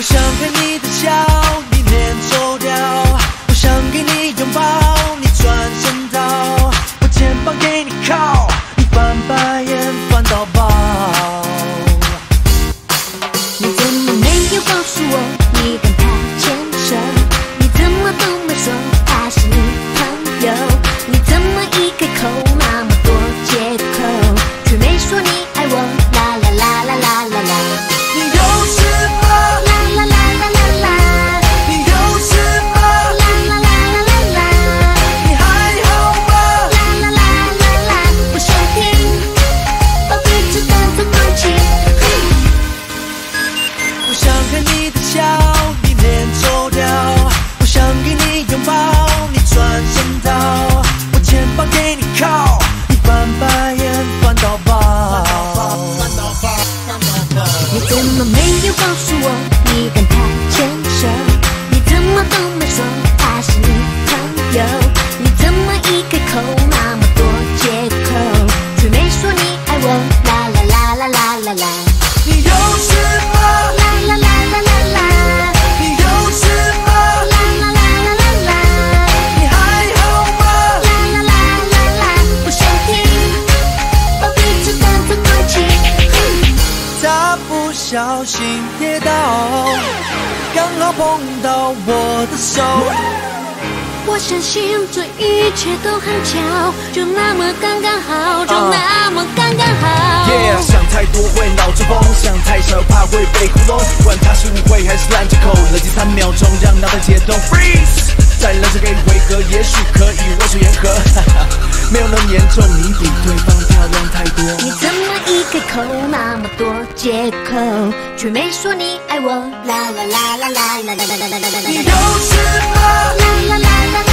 我想看你的笑，你脸抽掉。我想给你拥抱，你转身逃。我肩膀给你靠，你翻白眼翻到爆。 你怎么没有告诉我你跟他牵手？你怎么都没说他是女朋友？你怎么一开口那么多借口，却没说你爱我？啦啦啦啦啦啦啦。 你有事吗？ 啦啦啦啦啦啦。 你有事吗？ 啦啦啦啦啦啦。 你还好吗？ 啦啦啦啦啦。不想听，把彼此当作空气。 我想看你的笑，你脸抽掉。我想给你拥抱，你转身逃。我肩膀给你靠，你翻白眼翻到爆。 你怎么没有告诉我你跟他牵手？你怎么都没说他是女朋友？你怎么一开口那么多借口，却没说你爱我？啦啦啦啦啦啦啦。 你有事吗？ 啦啦啦啦啦啦。 你有事吗？ 啦啦啦啦啦啦。 你还好吗？ 啦啦啦啦啦。不想听，把彼此当作空气。 他不小心跌倒，刚好碰到我的手。 我相信这一切都很巧，就那么刚刚好，就那么刚刚好。 Yeah， 想太多会脑中风，想太少怕会被糊弄。管他是误会还是烂借口，冷静3秒钟，让脑袋解冻。Freeze， 再冷静给回合，也许可以温水言和。没有那么严重，你比对方漂亮太多。 你怎么一开口那么多借口，却没说你爱我？啦啦啦啦啦啦啦啦啦啦啦。 你有事吗？ 啦啦啦啦啦。